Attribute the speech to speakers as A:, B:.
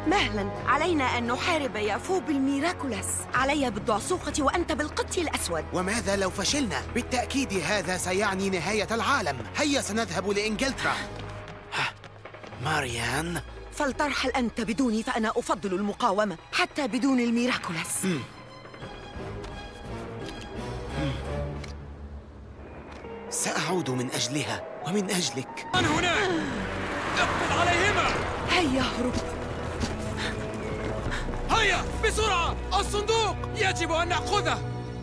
A: مهلا، علينا أن نحارب يافو بالميراكولاس. علي بالدعسوقة وأنت بالقط الأسود.
B: وماذا لو فشلنا؟ بالتأكيد هذا سيعني نهاية العالم. هيا سنذهب لإنجلترا. ماريان،
A: فلترحل أنت بدوني، فأنا أفضل المقاومة حتى بدون الميراكولاس.
B: سأعود من أجلها ومن أجلك.
C: من هناك؟ اقبض عليهما.
A: هيا اهرب.
C: هيا بسرعة، الصندوق يجب أن نأخذه.